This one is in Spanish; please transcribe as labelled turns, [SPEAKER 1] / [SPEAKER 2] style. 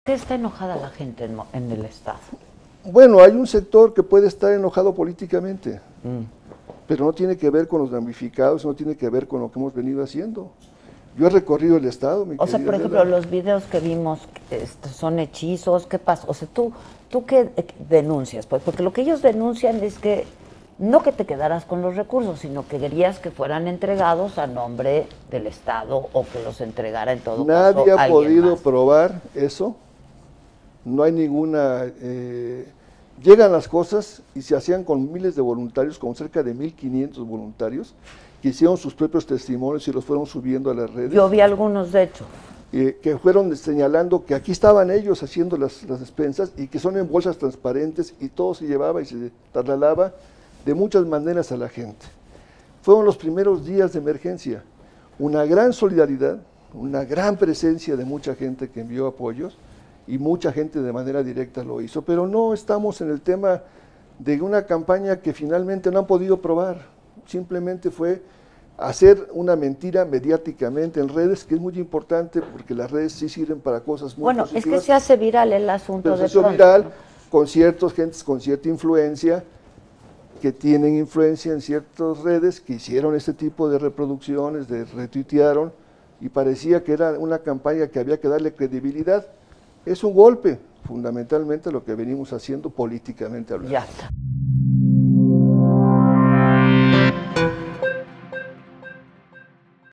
[SPEAKER 1] qué está enojada la gente en el Estado?
[SPEAKER 2] Bueno, hay un sector que puede estar enojado políticamente, pero no tiene que ver con los damnificados, no tiene que ver con lo que hemos venido haciendo. Yo he recorrido el Estado, mi
[SPEAKER 1] O sea, por ejemplo, los videos que vimos son hechizos, ¿qué pasa? O sea, ¿tú qué denuncias? Pues porque lo que ellos denuncian es que no que te quedaras con los recursos, sino que querías que fueran entregados a nombre del Estado o que los entregara en todo caso
[SPEAKER 2] Nadie ha
[SPEAKER 1] alguien
[SPEAKER 2] podido
[SPEAKER 1] más.
[SPEAKER 2] probar eso, no hay ninguna... llegan las cosas y se hacían con miles de voluntarios, con cerca de 1,500 voluntarios, que hicieron sus propios testimonios y los fueron subiendo a las redes.
[SPEAKER 1] Yo vi algunos, de hecho.
[SPEAKER 2] Que fueron señalando que aquí estaban ellos haciendo las despensas y que son en bolsas transparentes y todo se llevaba y se trasladaba de muchas maneras a la gente. Fueron los primeros días de emergencia, una gran solidaridad, una gran presencia de mucha gente que envió apoyos y mucha gente de manera directa lo hizo, pero no estamos en el tema de una campaña que finalmente no han podido probar, simplemente fue hacer una mentira mediáticamente en redes, que es muy importante porque las redes sí sirven para cosas muy positivas.
[SPEAKER 1] Es que se hace viral el asunto de
[SPEAKER 2] pronto. Se hizo viral con ciertos gentes con cierta influencia, que tienen influencia en ciertas redes, que hicieron este tipo de reproducciones, de retuitearon, y parecía que era una campaña que había que darle credibilidad. Es un golpe, fundamentalmente, lo que venimos haciendo políticamente hablando.
[SPEAKER 1] Ya está.